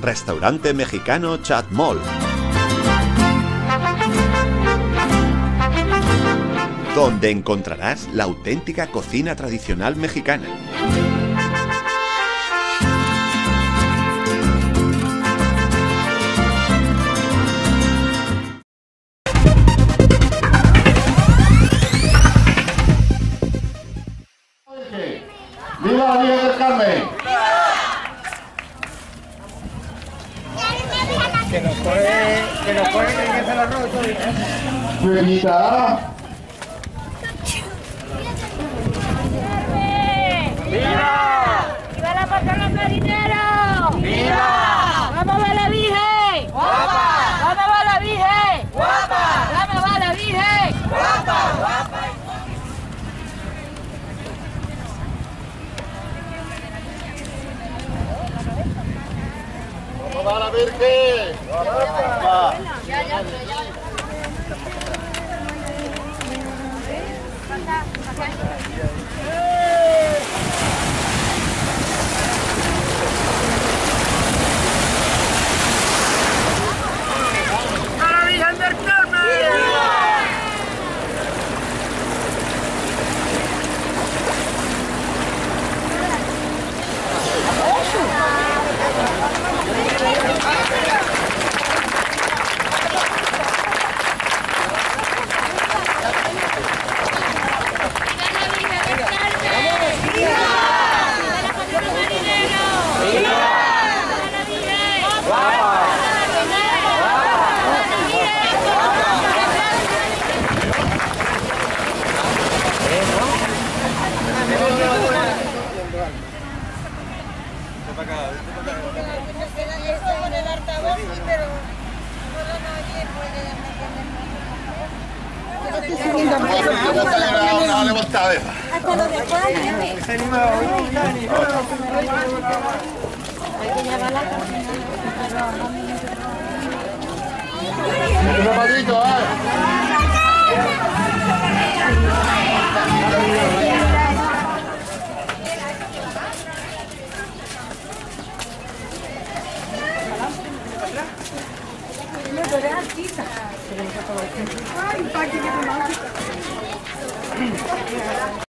Restaurante mexicano Chatmol, donde encontrarás la auténtica cocina tradicional mexicana. ¡Viva la Virgen del Carmen! Que nos pone que hay que hacer arroz hoy. ¡Pepita! ¡Viva! ¡Viva la Puerta de los Marineros! ¡Viva! ¡Vamos a la Virgen! ¡Guapa! ¡Vamos a la Virgen! ¡Guapa! ¡Vamos a la Virgen! ¡Guapa! ¡Guapa! ¡Vamos a la Virgen! ¡Guapa! ¡A la Virgen del Carmen! Una levantadera. Hasta los de afuera, hay que llevar la cocina. Un zapatito, Ay,